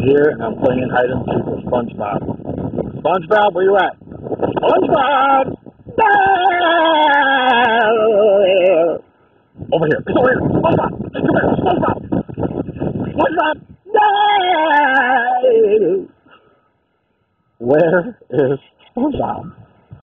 here, and I'm playing hide and seek with SpongeBob. SpongeBob, where you at? SpongeBob! No! Over here. It's over here. SpongeBob! Hey, come here. SpongeBob! SpongeBob! No! Where is SpongeBob?